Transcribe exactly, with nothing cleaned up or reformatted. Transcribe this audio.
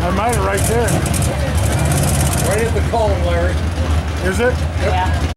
I might have right there. Right at the column, Larry. Is it? Yeah.